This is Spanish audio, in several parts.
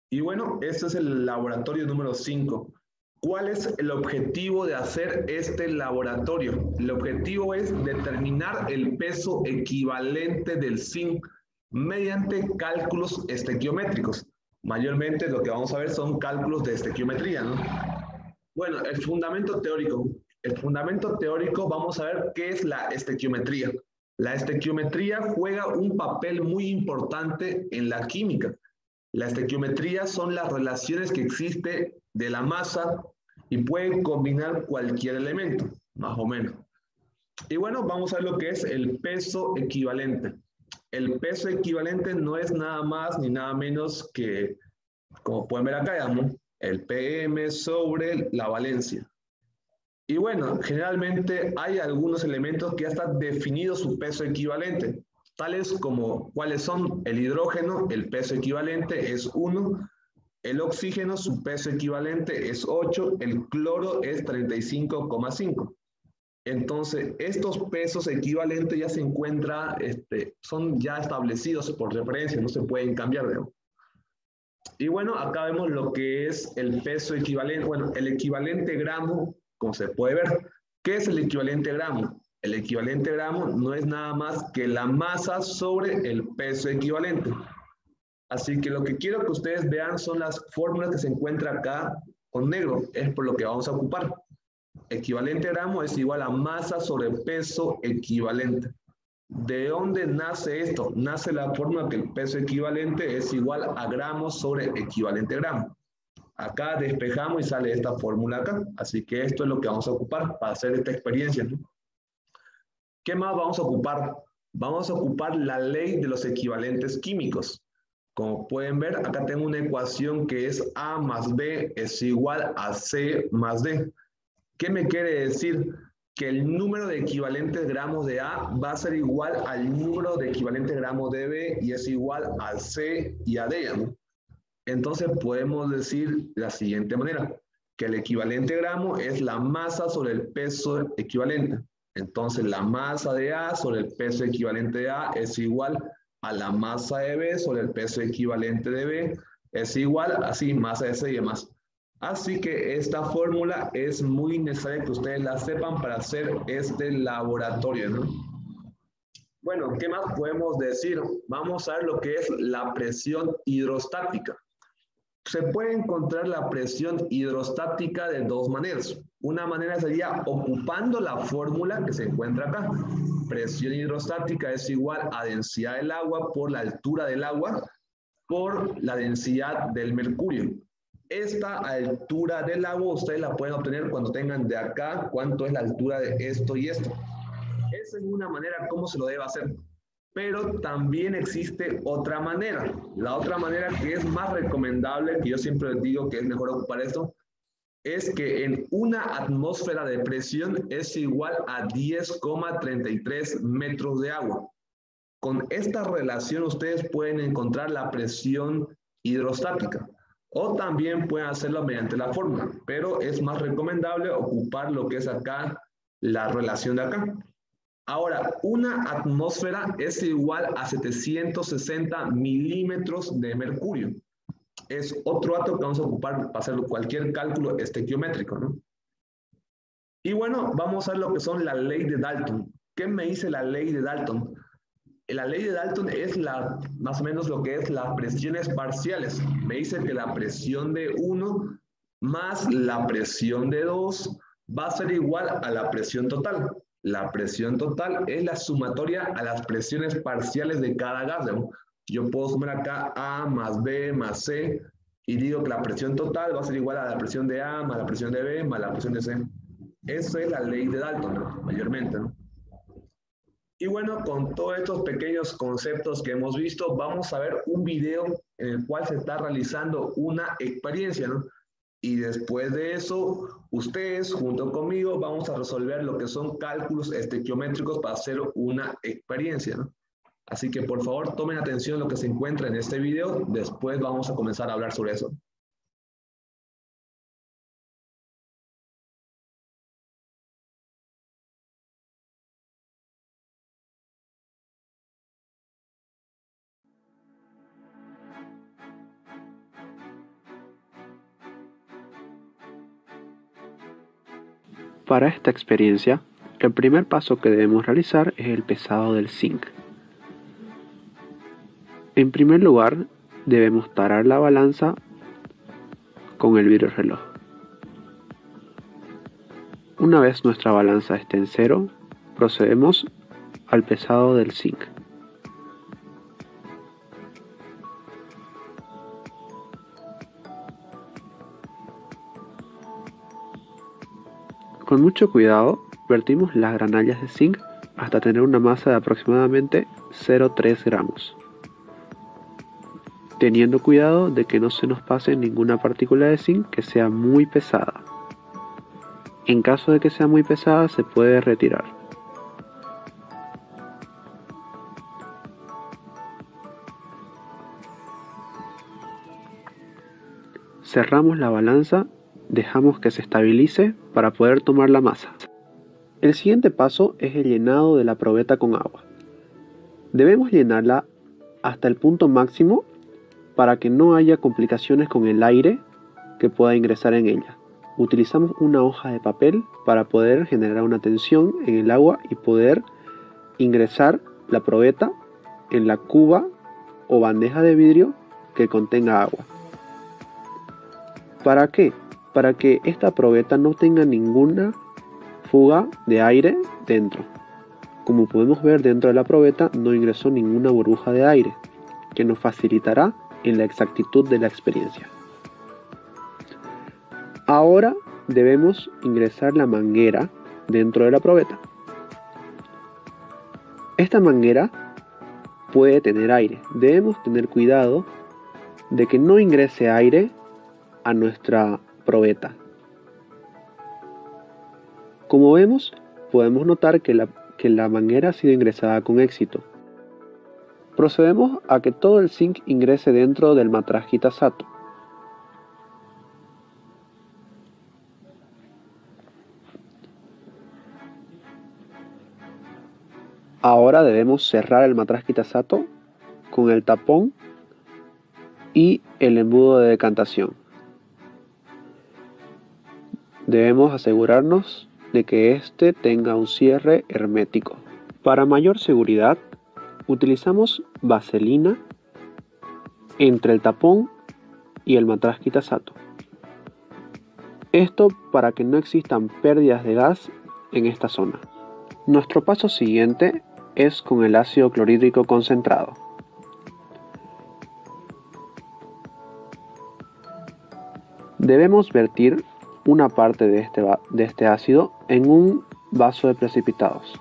Y bueno, este es el laboratorio número 5. ¿Cuál es el objetivo de hacer este laboratorio? El objetivo es determinar el peso equivalente del zinc mediante cálculos estequiométricos. Mayormente lo que vamos a ver son cálculos de estequiometría, ¿no? Bueno, el fundamento teórico. El fundamento teórico, vamos a ver qué es la estequiometría. La estequiometría juega un papel muy importante en la química. La estequiometría son las relaciones que existen de la masa y pueden combinar cualquier elemento, más o menos. Y bueno, vamos a ver lo que es el peso equivalente. El peso equivalente no es nada más ni nada menos que, como pueden ver acá, digamos, el PM sobre la valencia. Y bueno, generalmente hay algunos elementos que ya está definido su peso equivalente, tales como cuáles son el hidrógeno, el peso equivalente es 1, el oxígeno, su peso equivalente es 8, el cloro es 35,5. Entonces, estos pesos equivalentes ya se encuentran, son ya establecidos por referencia, no se pueden cambiar, digamos. Y bueno, acá vemos lo que es el peso equivalente, bueno, el equivalente gramo, como se puede ver. ¿Qué es el equivalente gramo? El equivalente gramo no es nada más que la masa sobre el peso equivalente. Así que lo que quiero que ustedes vean son las fórmulas que se encuentran acá con negro, es por lo que vamos a ocupar. Equivalente gramo es igual a masa sobre peso equivalente. ¿De dónde nace esto? Nace la fórmula que el peso equivalente es igual a gramos sobre equivalente gramo. Acá despejamos y sale esta fórmula acá. Así que esto es lo que vamos a ocupar para hacer esta experiencia, ¿no? ¿Qué más vamos a ocupar? Vamos a ocupar la ley de los equivalentes químicos. Como pueden ver, acá tengo una ecuación que es A más B es igual a C más D. ¿Qué me quiere decir? Que el número de equivalentes gramos de A va a ser igual al número de equivalentes gramos de B y es igual a C y a D, ¿no? Entonces podemos decir de la siguiente manera, que el equivalente gramo es la masa sobre el peso equivalente. Entonces la masa de A sobre el peso equivalente de A es igual a la masa de B sobre el peso equivalente de B, es igual así, masa de C y demás. Así que esta fórmula es muy necesaria que ustedes la sepan para hacer este laboratorio, ¿no? Bueno, ¿qué más podemos decir? Vamos a ver lo que es la presión hidrostática. Se puede encontrar la presión hidrostática de dos maneras. Una manera sería ocupando la fórmula que se encuentra acá. Presión hidrostática es igual a densidad del agua por la altura del agua por la densidad del mercurio. Esta altura del agua ustedes la pueden obtener cuando tengan de acá cuánto es la altura de esto y esto. Esa es una manera como se lo debe hacer. Pero también existe otra manera. La otra manera que es más recomendable, que yo siempre les digo que es mejor ocupar esto, es que en una atmósfera de presión es igual a 10,33 metros de agua. Con esta relación ustedes pueden encontrar la presión hidrostática o también pueden hacerlo mediante la fórmula, pero es más recomendable ocupar lo que es acá la relación de acá. Ahora, una atmósfera es igual a 760 milímetros de mercurio. Es otro dato que vamos a ocupar para hacer cualquier cálculo estequiométrico, ¿no? Y bueno, vamos a ver lo que son la ley de Dalton. ¿Qué me dice la ley de Dalton? La ley de Dalton es más o menos lo que es las presiones parciales. Me dice que la presión de 1 más la presión de 2 va a ser igual a la presión total. La presión total es la sumatoria a las presiones parciales de cada gas, ¿no? Yo puedo sumar acá A más B más C y digo que la presión total va a ser igual a la presión de A más la presión de B más la presión de C. Esa es la ley de Dalton, ¿no? Mayormente, ¿no? Y bueno, con todos estos pequeños conceptos que hemos visto, vamos a ver un video en el cual se está realizando una experiencia, ¿no? Y después de eso, ustedes junto conmigo vamos a resolver lo que son cálculos estequiométricos para hacer una experiencia, ¿no? Así que por favor tomen atención a lo que se encuentra en este video, después vamos a comenzar a hablar sobre eso. Para esta experiencia, el primer paso que debemos realizar es el pesado del zinc. En primer lugar, debemos tarar la balanza con el vidrio reloj. Una vez nuestra balanza esté en cero, procedemos al pesado del zinc. Con mucho cuidado, vertimos las granallas de zinc hasta tener una masa de aproximadamente 0,3 gramos, teniendo cuidado de que no se nos pase ninguna partícula de zinc que sea muy pesada. En caso de que sea muy pesada, se puede retirar. Cerramos la balanza, dejamos que se estabilice para poder tomar la masa. El siguiente paso es el llenado de la probeta con agua. Debemos llenarla hasta el punto máximo para que no haya complicaciones con el aire que pueda ingresar en ella. Utilizamos una hoja de papel para poder generar una tensión en el agua y poder ingresar la probeta en la cuba o bandeja de vidrio que contenga agua. ¿Para qué? Para que esta probeta no tenga ninguna fuga de aire dentro. Como podemos ver, dentro de la probeta no ingresó ninguna burbuja de aire, que nos facilitará en la exactitud de la experiencia. Ahora debemos ingresar la manguera dentro de la probeta. Esta manguera puede tener aire. Debemos tener cuidado de que no ingrese aire a nuestra probeta. Como vemos, podemos notar que la manguera ha sido ingresada con éxito. Procedemos a que todo el zinc ingrese dentro del matraz Kitasato. Ahora debemos cerrar el matraz Kitasato con el tapón y el embudo de decantación. Debemos asegurarnos de que este tenga un cierre hermético. Para mayor seguridad, utilizamos vaselina entre el tapón y el matraz Kitasato. Esto para que no existan pérdidas de gas en esta zona. Nuestro paso siguiente es con el ácido clorhídrico concentrado. Debemos vertir una parte de este ácido en un vaso de precipitados.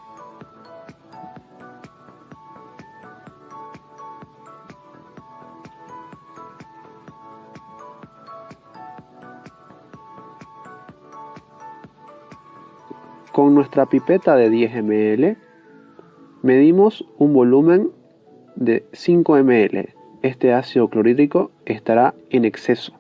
Con nuestra pipeta de 10 ml medimos un volumen de 5 ml. Este ácido clorhídrico estará en exceso.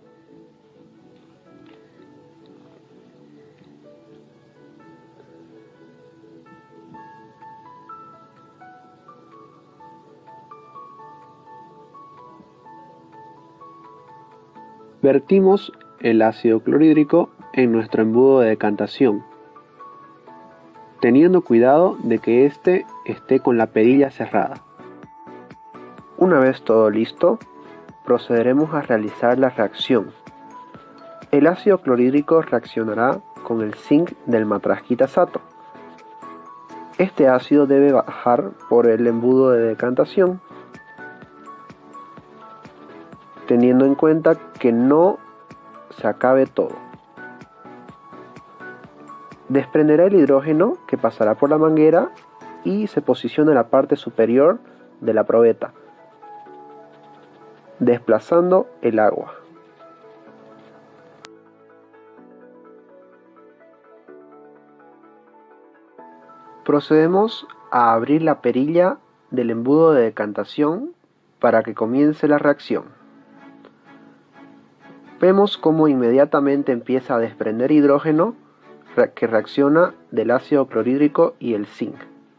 Vertimos el ácido clorhídrico en nuestro embudo de decantación, teniendo cuidado de que éste esté con la perilla cerrada. Una vez todo listo, procederemos a realizar la reacción. El ácido clorhídrico reaccionará con el zinc del matraz Kitasato. Este ácido debe bajar por el embudo de decantación, teniendo en cuenta que no se acabe todo. Desprenderá el hidrógeno que pasará por la manguera y se posiciona en la parte superior de la probeta, desplazando el agua. Procedemos a abrir la perilla del embudo de decantación para que comience la reacción. Vemos cómo inmediatamente empieza a desprender hidrógeno que reacciona del ácido clorhídrico y el zinc.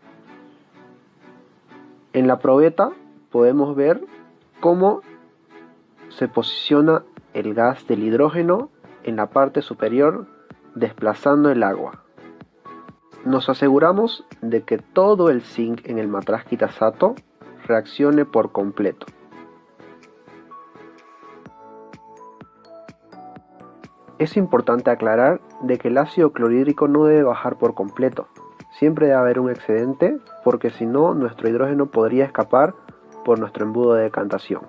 En la probeta podemos ver cómo se posiciona el gas del hidrógeno en la parte superior, desplazando el agua. nos aseguramos de que todo el zinc en el matraz Kitasato reaccione por completo. Es importante aclarar de que el ácido clorhídrico no debe bajar por completo. Siempre debe haber un excedente porque si no, nuestro hidrógeno podría escapar por nuestro embudo de decantación.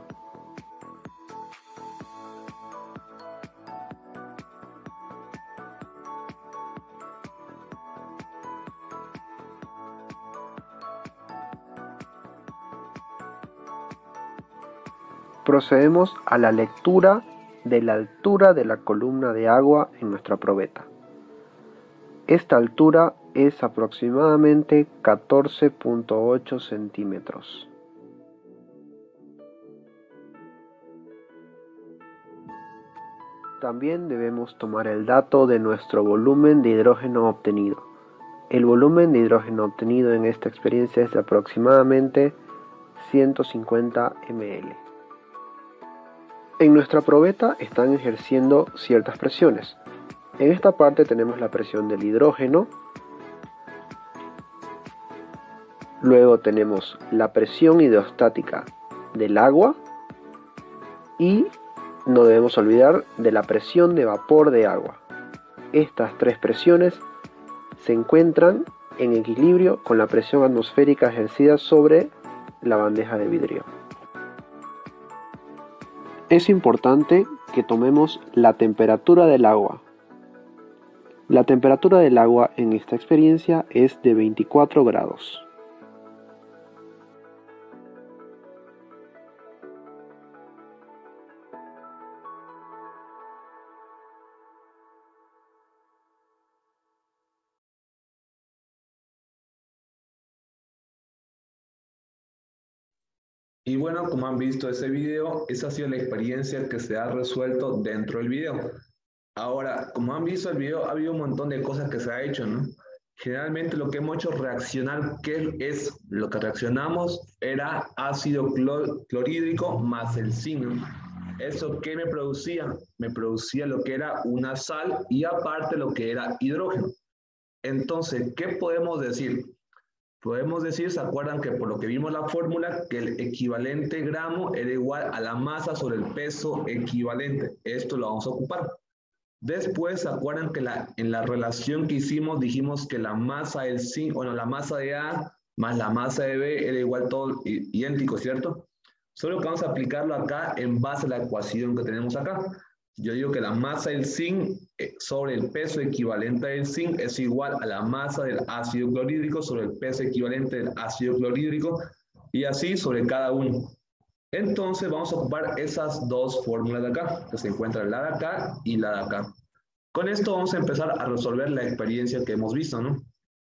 Procedemos a la lectura de la altura de la columna de agua en nuestra probeta. Esta altura es aproximadamente 14.8 centímetros. También debemos tomar el dato de nuestro volumen de hidrógeno obtenido. El volumen de hidrógeno obtenido en esta experiencia es de aproximadamente 150 ml. En nuestra probeta están ejerciendo ciertas presiones. En esta parte tenemos la presión del hidrógeno, luego tenemos la presión hidrostática del agua y no debemos olvidar de la presión de vapor de agua. Estas tres presiones se encuentran en equilibrio con la presión atmosférica ejercida sobre la bandeja de vidrio. Es importante que tomemos la temperatura del agua. La temperatura del agua en esta experiencia es de 24 grados. Y bueno, como han visto ese video, esa ha sido la experiencia que se ha resuelto dentro del video. Ahora, como han visto el video, ha habido un montón de cosas que se ha hecho, ¿no? Generalmente lo que hemos hecho reaccionar, ¿qué es lo que reaccionamos? Era ácido clorhídrico más el zinc, ¿no? ¿Eso qué me producía? Me producía lo que era una sal y aparte lo que era hidrógeno. Entonces, ¿qué podemos decir? Podemos decir, ¿se acuerdan que por lo que vimos la fórmula, que el equivalente gramo era igual a la masa sobre el peso equivalente? Esto lo vamos a ocupar. Después, ¿se acuerdan que en la relación que hicimos dijimos que la masa del zinc, bueno, la masa de A más la masa de B era igual todo idéntico, ¿cierto? Solo que vamos a aplicarlo acá en base a la ecuación que tenemos acá. Yo digo que la masa del zinc sobre el peso equivalente del zinc es igual a la masa del ácido clorhídrico sobre el peso equivalente del ácido clorhídrico y así sobre cada uno. Entonces vamos a ocupar esas dos fórmulas de acá, que se encuentran la de acá y la de acá. Con esto vamos a empezar a resolver la experiencia que hemos visto, ¿no?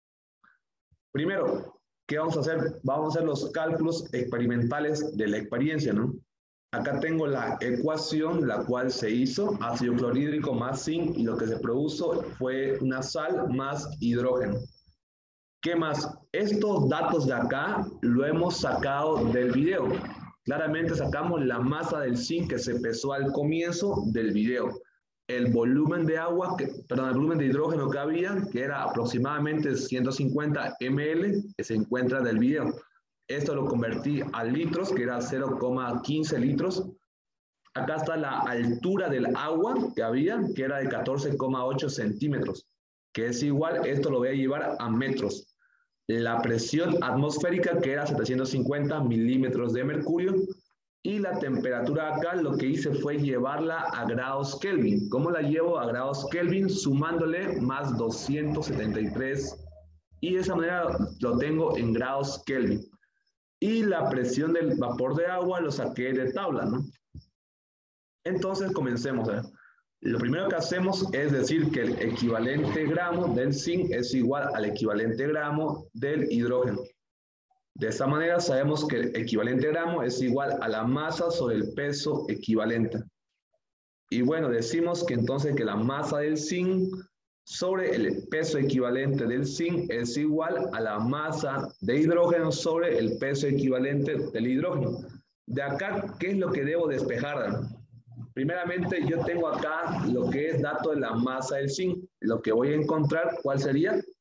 Primero, ¿qué vamos a hacer? Vamos a hacer los cálculos experimentales de la experiencia, ¿no? Acá tengo la ecuación, la cual se hizo, ácido clorhídrico más zinc, y lo que se produjo fue una sal más hidrógeno. ¿Qué más? Estos datos de acá lo hemos sacado del video. Claramente sacamos la masa del zinc que se pesó al comienzo del video. El volumen de agua, el volumen de hidrógeno que había, que era aproximadamente 150 ml, que se encuentra del video. Esto lo convertí a litros, que era 0,15 litros. Acá está la altura del agua que había, que era de 14,8 centímetros, que es igual, esto lo voy a llevar a metros. La presión atmosférica, que era 750 milímetros de mercurio, y la temperatura acá, lo que hice fue llevarla a grados Kelvin. ¿Cómo la llevo a grados Kelvin? Sumándole más 273, y de esa manera lo tengo en grados Kelvin. Y la presión del vapor de agua lo saqué de tabla, ¿no? Entonces comencemos. Lo primero que hacemos es decir que el equivalente gramo del zinc es igual al equivalente gramo del hidrógeno. De esta manera sabemos que el equivalente gramo es igual a la masa sobre el peso equivalente. Y bueno, decimos que entonces que la masa del zinc sobre el peso equivalente del zinc es igual a la masa de hidrógeno sobre el peso equivalente del hidrógeno. De acá, ¿qué es lo que debo despejar? Primeramente, yo tengo acá lo que es dato de la masa del zinc. Lo que voy a encontrar, ¿cuál sería?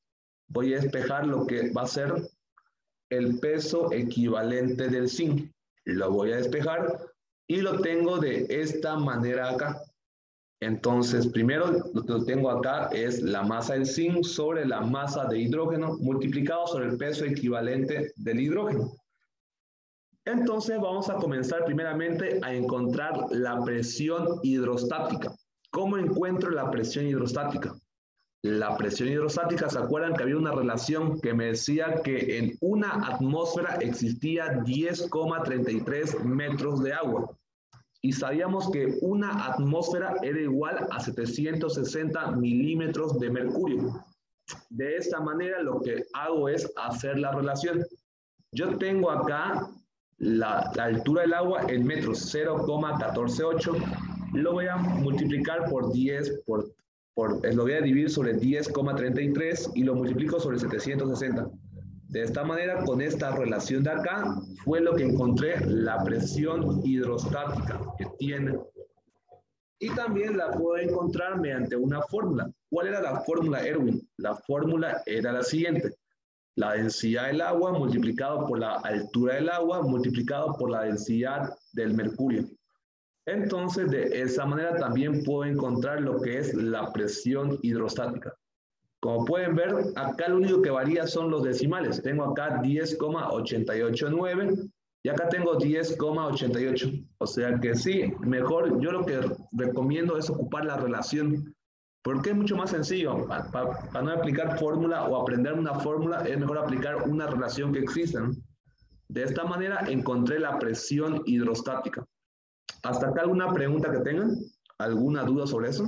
voy a despejar lo que va a ser el peso equivalente del zinc. Lo voy a despejar y lo tengo de esta manera acá. Entonces, primero lo que tengo acá es la masa del zinc sobre la masa de hidrógeno multiplicado sobre el peso equivalente del hidrógeno. Entonces, vamos a comenzar primeramente a encontrar la presión hidrostática. ¿Cómo encuentro la presión hidrostática? La presión hidrostática, ¿se acuerdan que había una relación que me decía que en una atmósfera existía 10,33 metros de agua? Y sabíamos que una atmósfera era igual a 760 milímetros de mercurio. De esta manera lo que hago es hacer la relación. Yo tengo acá la altura del agua en metros, 0,148. Lo voy a multiplicar por 10, lo voy a dividir sobre 10,33 y lo multiplico sobre 760. De esta manera, con esta relación de acá, fue lo que encontré la presión hidrostática que tiene. Y también la puedo encontrar mediante una fórmula. ¿Cuál era la fórmula, Erwin? La fórmula era la siguiente. La densidad del agua multiplicado por la altura del agua multiplicado por la densidad del mercurio. Entonces, de esa manera también puedo encontrar lo que es la presión hidrostática. Como pueden ver, acá lo único que varía son los decimales. Tengo acá 10,889 y acá tengo 10,88. O sea que sí, mejor yo lo que recomiendo es ocupar la relación, porque es mucho más sencillo. Para no aplicar fórmula o aprender una fórmula, es mejor aplicar una relación que exista. De esta manera encontré la presión hidrostática. ¿Hasta acá alguna pregunta que tengan? ¿Alguna duda sobre eso?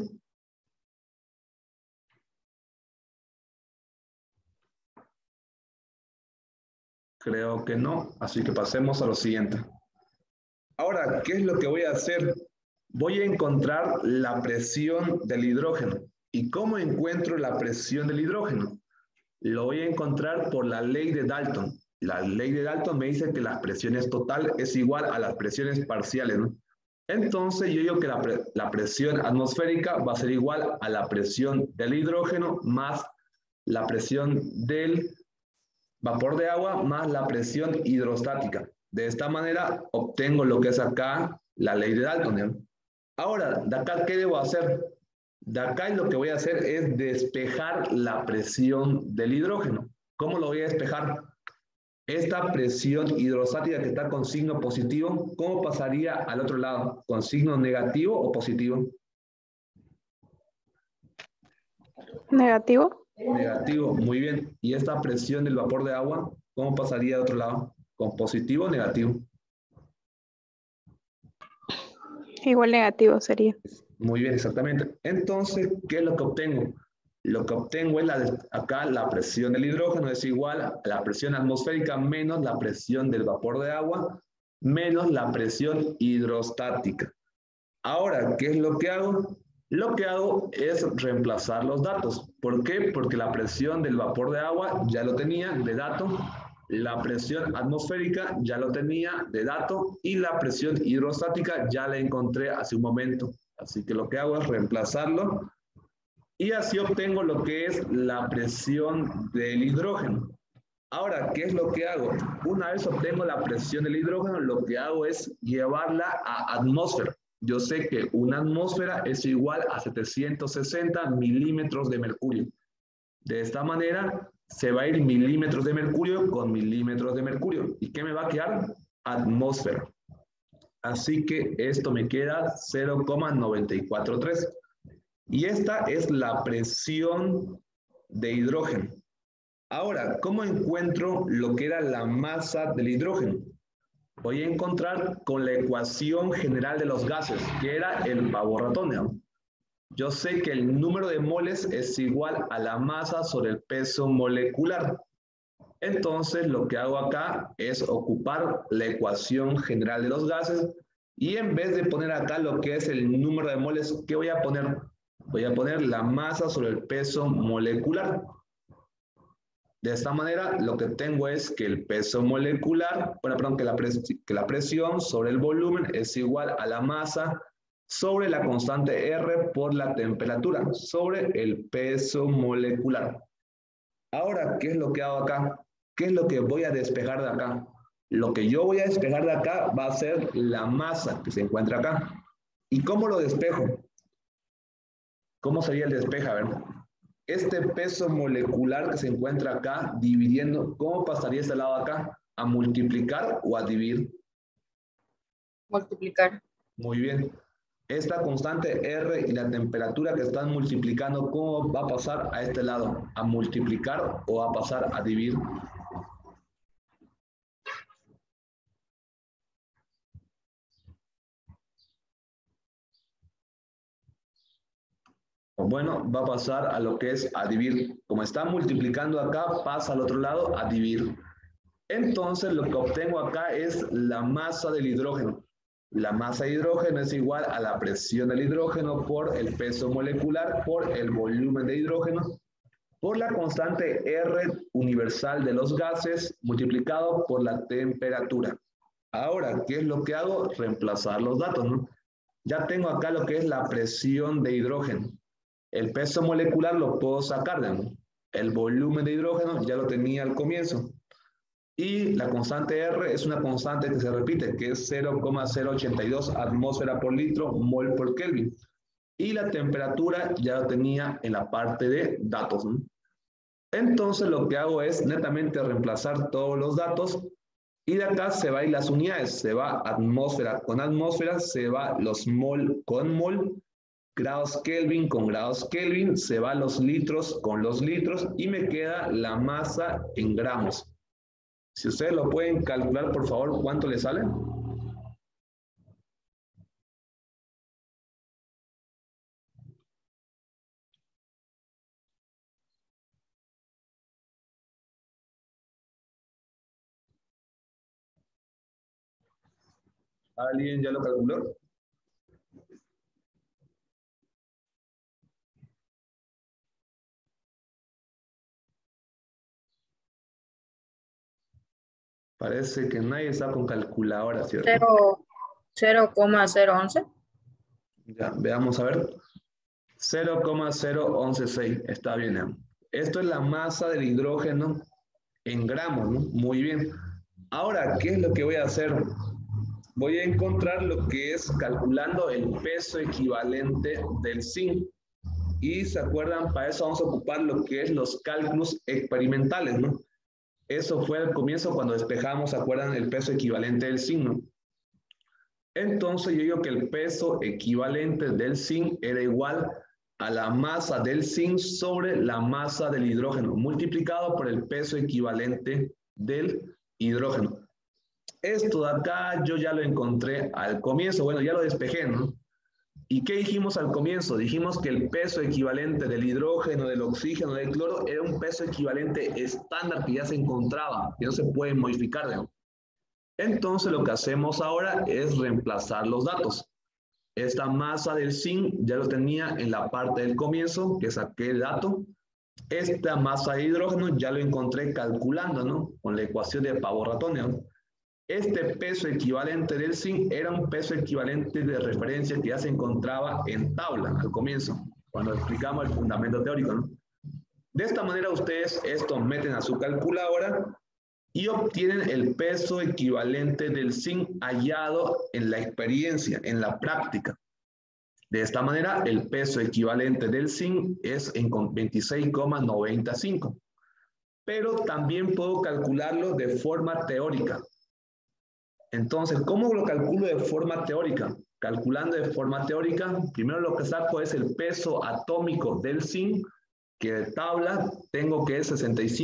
Creo que no, así que pasemos a lo siguiente. Ahora, ¿qué es lo que voy a hacer? Voy a encontrar la presión del hidrógeno. ¿Y cómo encuentro la presión del hidrógeno? Lo voy a encontrar por la ley de Dalton. La ley de Dalton me dice que las presiones totales es igual a las presiones parciales, ¿no? Entonces yo digo que la presión atmosférica va a ser igual a la presión del hidrógeno más la presión del vapor de agua más la presión hidrostática. De esta manera obtengo lo que es acá la ley de Dalton, ¿no? Ahora, de acá, ¿qué debo hacer? De acá lo que voy a hacer es despejar la presión del hidrógeno. ¿Cómo lo voy a despejar? Esta presión hidrostática que está con signo positivo, ¿cómo pasaría al otro lado? ¿Con signo negativo o positivo? Negativo. Negativo, muy bien. ¿Y esta presión del vapor de agua, cómo pasaría al otro lado? ¿Con positivo o negativo? Igual negativo sería. Muy bien, exactamente. Entonces, ¿qué es lo que obtengo? Lo que obtengo es acá la presión del hidrógeno es igual a la presión atmosférica menos la presión del vapor de agua menos la presión hidrostática. Ahora, ¿qué es lo que hago? Lo que hago es reemplazar los datos. ¿Por qué? Porque la presión del vapor de agua ya lo tenía de dato, la presión atmosférica ya lo tenía de dato y la presión hidrostática ya la encontré hace un momento. Así que lo que hago es reemplazarlo y así obtengo lo que es la presión del hidrógeno. Ahora, ¿qué es lo que hago? Una vez obtengo la presión del hidrógeno, lo que hago es llevarla a atmósfera. Yo sé que una atmósfera es igual a 760 milímetros de mercurio. De esta manera se va a ir milímetros de mercurio con milímetros de mercurio. ¿Y qué me va a quedar? Atmósfera. Así que esto me queda 0,943. Y esta es la presión de hidrógeno. Ahora, ¿cómo encuentro lo que era la masa del hidrógeno? Voy a encontrar con la ecuación general de los gases, que era el pavo ratón, ¿no? Yo sé que el número de moles es igual a la masa sobre el peso molecular. Entonces, lo que hago acá es ocupar la ecuación general de los gases y en vez de poner acá lo que es el número de moles, ¿qué voy a poner? Voy a poner la masa sobre el peso molecular. De esta manera, lo que tengo es que el peso molecular, que la presión sobre el volumen es igual a la masa sobre la constante R por la temperatura, sobre el peso molecular. Ahora, ¿qué es lo que hago acá? ¿Qué es lo que voy a despejar de acá? Lo que yo voy a despejar de acá va a ser la masa que se encuentra acá. ¿Y cómo lo despejo? ¿Cómo sería el despeje? A ver, este peso molecular que se encuentra acá, dividiendo, ¿cómo pasaría este lado acá? ¿A multiplicar o a dividir? Multiplicar. Muy bien. Esta constante R y la temperatura que están multiplicando, ¿cómo va a pasar a este lado? ¿A multiplicar o a pasar a dividir? Bueno, va a pasar a lo que es a dividir. Como está multiplicando acá, pasa al otro lado a dividir. Entonces, lo que obtengo acá es la masa del hidrógeno. La masa de hidrógeno es igual a la presión del hidrógeno por el peso molecular, por el volumen de hidrógeno, por la constante R universal de los gases multiplicado por la temperatura. Ahora, ¿qué es lo que hago? Reemplazar los datos, ¿no? Ya tengo acá lo que es la presión de hidrógeno. El peso molecular lo puedo sacar, ¿no? El volumen de hidrógeno ya lo tenía al comienzo. Y la constante R es una constante que se repite, que es 0,082 atmósfera por litro, mol por Kelvin. Y la temperatura ya lo tenía en la parte de datos, ¿no? Entonces lo que hago es netamente reemplazar todos los datos y de acá se va a ir las unidades. Se va atmósfera con atmósfera, se va los mol con mol, grados Kelvin con grados Kelvin, se va los litros con los litros y me queda la masa en gramos. Si ustedes lo pueden calcular, por favor, ¿cuánto le sale? ¿Alguien ya lo calculó? Parece que nadie está con calculadora, ¿cierto? 0,011. Ya, veamos a ver. 0,0116, está bien. Esto es la masa del hidrógeno en gramos, ¿no? Muy bien. Ahora, ¿qué es lo que voy a hacer? Voy a encontrar lo que es calculando el peso equivalente del zinc. Y se acuerdan, para eso vamos a ocupar lo que es los cálculos experimentales, ¿no? Eso fue al comienzo cuando despejamos, ¿se acuerdan? El peso equivalente del zinc, ¿no? Entonces yo digo que el peso equivalente del zinc era igual a la masa del zinc sobre la masa del hidrógeno, multiplicado por el peso equivalente del hidrógeno. Esto de acá yo ya lo encontré al comienzo, bueno, ya lo despejé, ¿no? ¿Y qué dijimos al comienzo? Dijimos que el peso equivalente del hidrógeno, del oxígeno, del cloro, era un peso equivalente estándar que ya se encontraba, que no se puede modificar, ¿no? Entonces lo que hacemos ahora es reemplazar los datos. Esta masa del zinc ya lo tenía en la parte del comienzo, que saqué el dato. Esta masa de hidrógeno ya lo encontré calculando, ¿no? Con la ecuación de Pavo-Ratonio, ¿no? Este peso equivalente del zinc era un peso equivalente de referencia que ya se encontraba en tabla al comienzo, cuando explicamos el fundamento teórico, ¿no? De esta manera ustedes esto meten a su calculadora y obtienen el peso equivalente del zinc hallado en la experiencia, en la práctica. De esta manera, el peso equivalente del zinc es en 26,95. Pero también puedo calcularlo de forma teórica. Entonces, ¿cómo lo calculo de forma teórica? Calculando de forma teórica, primero lo que saco es el peso atómico del zinc, que de tabla tengo que es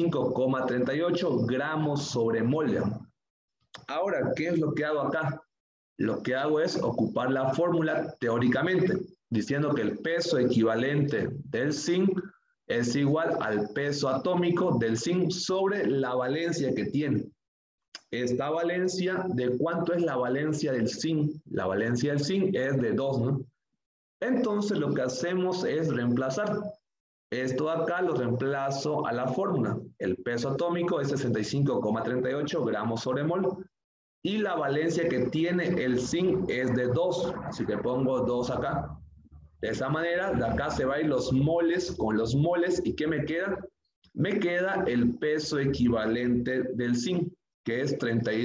65,38 gramos sobre mol. Ahora, ¿qué es lo que hago acá? Lo que hago es ocupar la fórmula teóricamente, diciendo que el peso equivalente del zinc es igual al peso atómico del zinc sobre la valencia que tiene. Esta valencia, ¿de cuánto es la valencia del zinc? La valencia del zinc es de 2, ¿no? Entonces lo que hacemos es reemplazar. Esto de acá lo reemplazo a la fórmula. El peso atómico es 65,38 gramos sobre mol. Y la valencia que tiene el zinc es de 2. Así que pongo 2 acá. De esa manera, de acá se van a ir los moles con los moles. ¿Y qué me queda? Me queda el peso equivalente del zinc, que es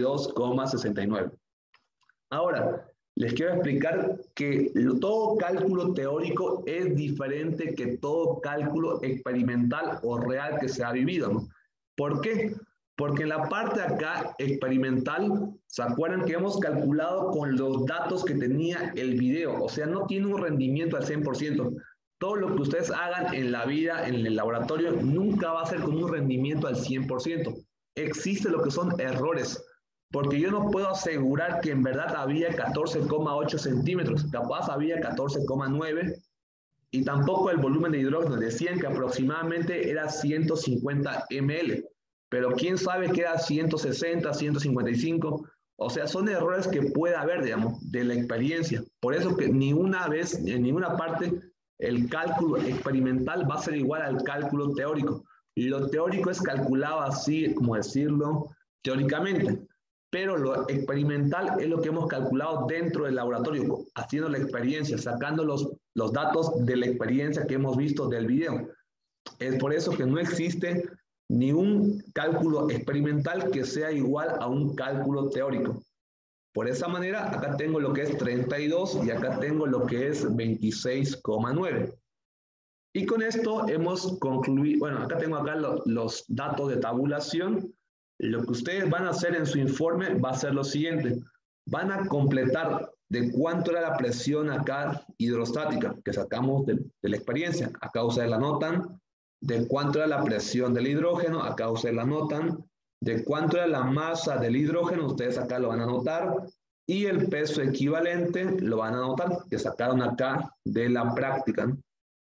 32,69. Ahora, les quiero explicar que todo cálculo teórico es diferente que todo cálculo experimental o real que se ha vivido, ¿no? ¿Por qué? Porque en la parte acá experimental, ¿se acuerdan que hemos calculado con los datos que tenía el video? O sea, no tiene un rendimiento al 100%. Todo lo que ustedes hagan en la vida, en el laboratorio, nunca va a ser con un rendimiento al 100%. Existe lo que son errores, porque yo no puedo asegurar que en verdad había 14,8 centímetros, capaz había 14,9, y tampoco el volumen de hidrógeno. Decían que aproximadamente era 150 ml, pero quién sabe que era 160, 155. O sea, son errores que puede haber, digamos, de la experiencia. Por eso que ni una vez, en ninguna parte, el cálculo experimental va a ser igual al cálculo teórico. Y lo teórico es calculado así, como decirlo, teóricamente. Pero lo experimental es lo que hemos calculado dentro del laboratorio, haciendo la experiencia, sacando los datos de la experiencia que hemos visto del video. Es por eso que no existe ni un cálculo experimental que sea igual a un cálculo teórico. Por esa manera, acá tengo lo que es 32 y acá tengo lo que es 26,9. Y con esto hemos concluido, bueno, acá tengo acá los datos de tabulación. Lo que ustedes van a hacer en su informe va a ser lo siguiente. Van a completar de cuánto era la presión acá hidrostática que sacamos de la experiencia. Acá ustedes la anotan. De cuánto era la presión del hidrógeno, acá ustedes la anotan. De cuánto era la masa del hidrógeno, ustedes acá lo van a anotar. Y el peso equivalente lo van a anotar, que sacaron acá de la práctica.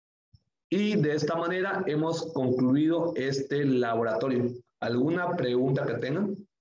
Y de esta manera hemos concluido este laboratorio. ¿Alguna pregunta que tengan?